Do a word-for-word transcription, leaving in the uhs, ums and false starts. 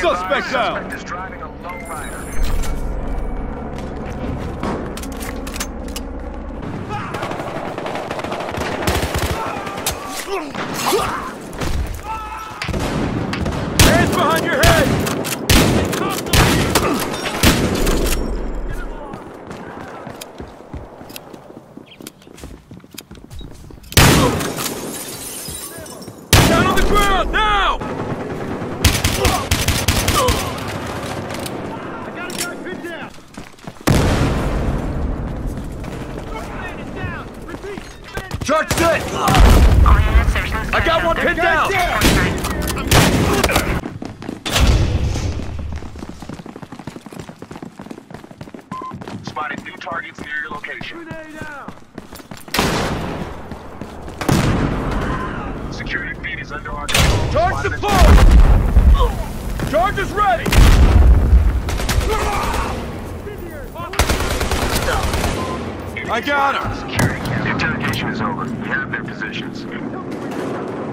Suspect down! Suspect is driving a low rider. Hands behind your head! Down on the ground, now! I got a guy pinned down. Man is down. Repeat. Man. Charge set! I got one pinned down! Spotted new targets near your location. Grenade out. Security feed is under our control. Charge Spotted deployed! Charge is ready! I got him! Security. The interrogation is over. We have their positions.